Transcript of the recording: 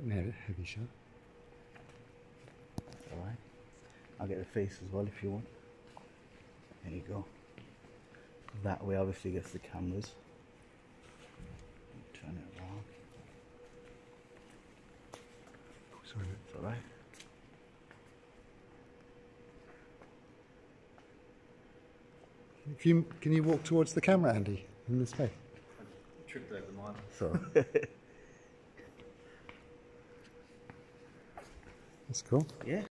heavy shot. Alright. I'll get the face as well if you want. There you go. That way obviously gets the cameras. Turn it around. Oh, sorry. It's alright. Can you walk towards the camera, Andy, in this way? I tripped over mine. So That's cool. yeah.